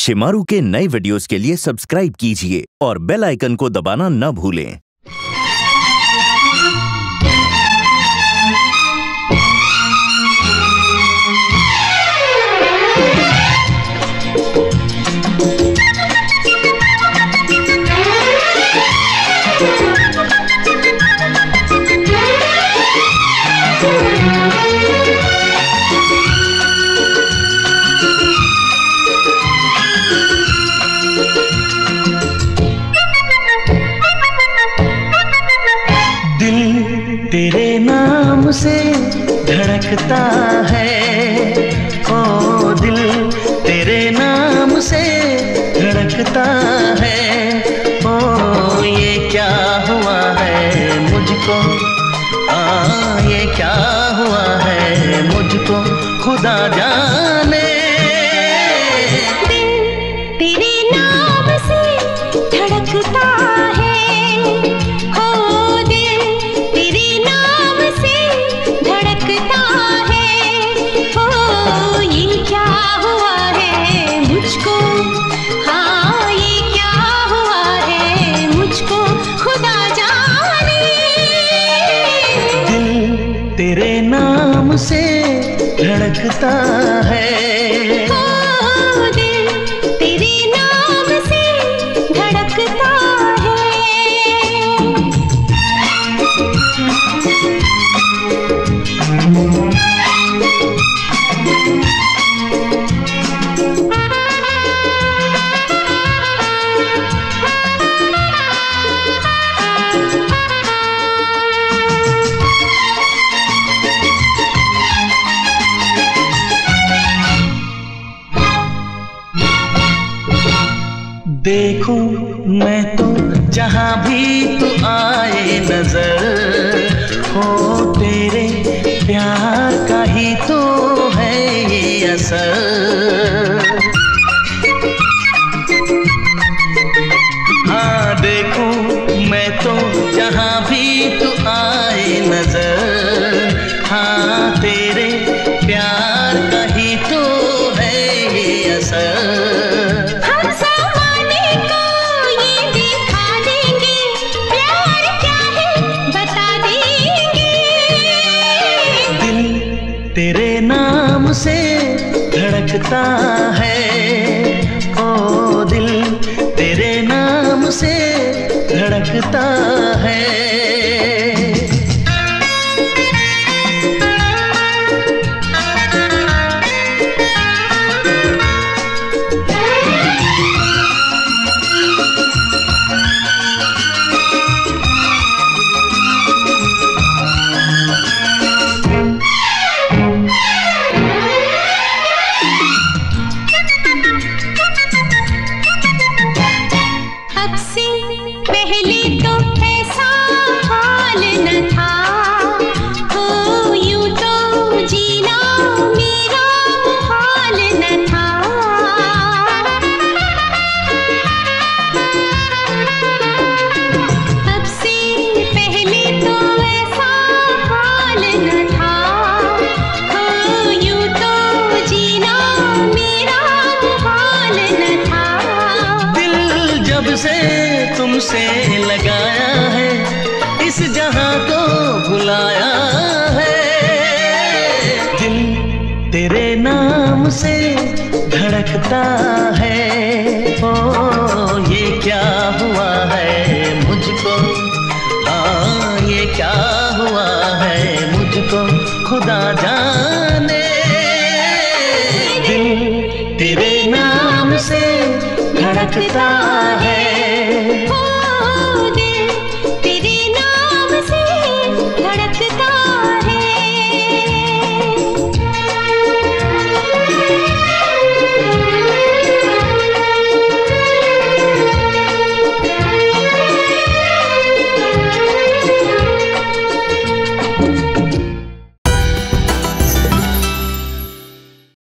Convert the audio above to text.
शिमारू के नए वीडियोस के लिए सब्सक्राइब कीजिए और बेल आइकन को दबाना न भूलें। तेरे नाम से धड़कता है, ओ दिल तेरे नाम से धड़कता है। ओ ये क्या हुआ है मुझको, ये क्या हुआ है मुझको खुदा जाने। दिल तेरे नाम से धड़कता है, तेरे नाम से धड़कता है। ओ दिल तेरे नाम से धड़कता है। देखूं मैं तो जहां भी तू आए नजर, हो तेरे प्यार का ही तो है ये असर। हाँ देखूं मैं तो जहां भी तू आए नजर, हाँ तेरे प्यार का ही तो है ये असर। तेरे नाम से धड़कता है, ओ दिल तेरे नाम से धड़कता है। पहले तो ऐसा हाल न था, हो यूं तो जीना मेरा मुहाल न था। अब से पहले तो ऐसा हाल न था, हो यूं तो जीना मेरा मुहाल न था। दिल जब से तुमसे लगाया है, इस जहां को बुलाया है। दिल तेरे नाम से धड़कता है, ओ ये क्या हुआ है मुझको, ये क्या हुआ है मुझको खुदा जाने। दिल तेरे नाम से धड़कता है।